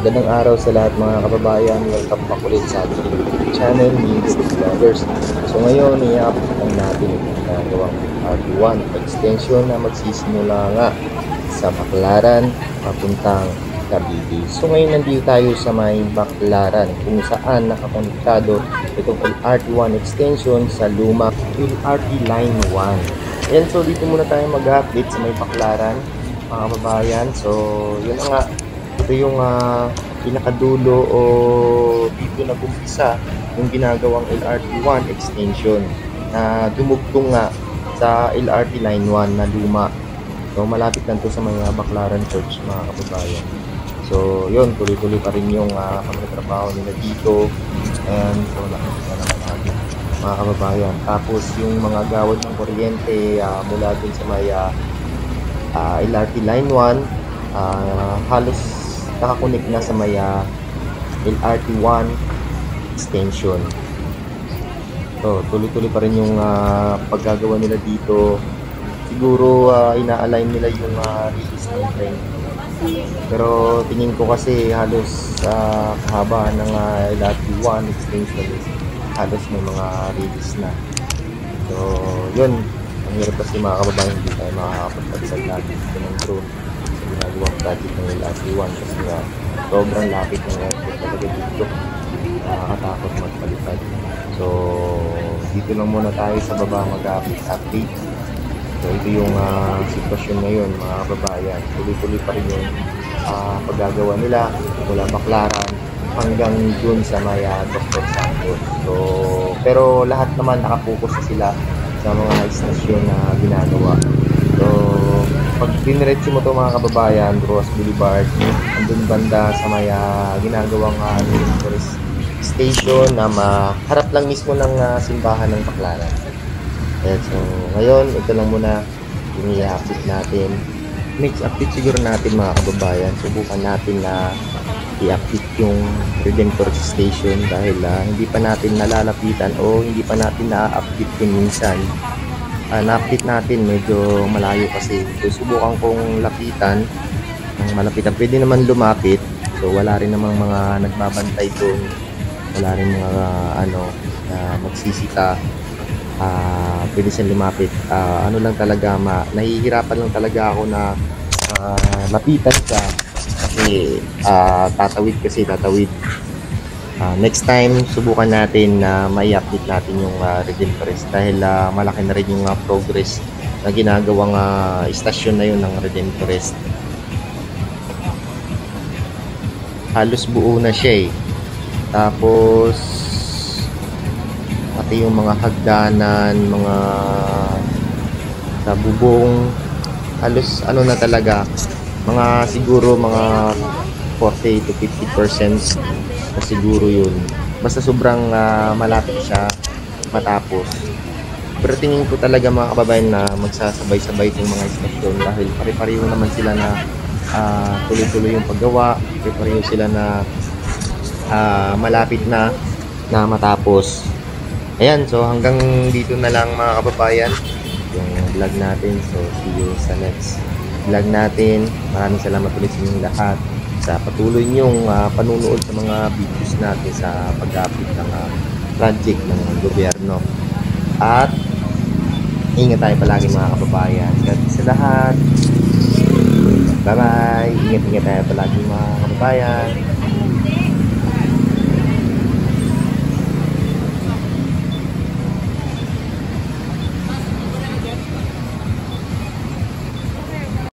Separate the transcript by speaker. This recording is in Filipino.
Speaker 1: Magandang araw sa lahat mga kababayan. Welcome back ulit sa ating YouTube channel, Means Vloggers. So ngayon, i-update lang natin itong ginagawang RT1 extension na magsisimula nga sa Baclaran papuntang Cavite. So ngayon nandito tayo sa may Baclaran kung saan nakakonektado itong LRT1 extension sa lumang LRT Line 1. Ayan, so dito muna tayo mag-update sa may Baclaran mga kababayan. So yun na nga, ito yung pinakadulo o dito nag-umpisa yung ginagawang LRT1 extension na dumugtong nga sa LRT Line 1 na luma. So malapit lang to sa mga Baclaran Church mga kababayan. So yun, tuloy-tuloy pa rin yung pagtatrabaho nila dito. And so nakikita naman natin mga kababayan. Tapos yung mga gawad ng kuryente mula dun sa may LRT Line 1 halos nakakunik na sa may LRT1 extension. So tuloy-tuloy pa rin yung paggagawa nila dito. Siguro ina-align nila yung release ng train. Pero tingin ko kasi halos kahaba ng LRT1 extension halos may mga release na. So yun, ang hirap kasi mga kababayan, hindi tayo makakapagpagsag lagi dito ng drone sa ginagawang project ng LRT1 kasi nga sobrang lapit ng airport talaga dito, nakakatakot magpalipad. So dito lang muna tayo sa baba mag-update. So ito yung sitwasyon ngayon mga kababayan, tuloy-tuloy pa rin yung paggagawa nila mula Baclaran hanggang dun sa may Dr. Santos. So pero lahat naman nakapokus na sila sa mga istasyon na ginagawa. So pag diniretso mo to mga kababayan, Roas Boulevard, andun banda sa may ginagawang tourist station na harap lang mismo ng simbahan ng Baclaran. So ngayon, ito lang muna yung i-update natin. Next update siguro natin mga kababayan, subukan natin na i-update yung Redemptor Station dahil hindi pa natin nalalapitan o hindi pa natin na-update yun minsan. Na-update natin medyo malayo kasi. So subukan kong lapitan ng malapitan. Pwede naman lumapit. So wala rin namang mga nagbabantay doon. Wala rin mga magsisita. Pwede siyang lumapit. Ano lang talaga, nahihirapan lang talaga ako na lapitan siya kasi tatawid. Next time subukan natin na mai-update natin yung Redemptorist dahil malaki na rin yung progress na ginagawang istasyon na yun ng Redemptorist. Halos buo na siya tapos pati yung mga hagdanan, mga sa bubong, halos na talaga, mga siguro mga 40 to 50% na siguro yun. Basta sobrang malapit siya matapos. Pero tingin ko talaga mga kababayan na magsasabay-sabay itong mga istasyon dahil pare-pareho naman sila na tuloy-tuloy yung paggawa, pare-pareho sila na malapit na matapos. Ayan, so hanggang dito na lang mga kababayan yung vlog natin. So see you sa next vlog natin. Maraming salamat ulit sa inyong lahat sa patuloy niyong panunood sa mga videos natin sa pag-update ng project ng gobyerno. At ingat tayo palagi mga kababayan. God bless sa lahat. Bye bye. Ingat tayo palagi mga kababayan.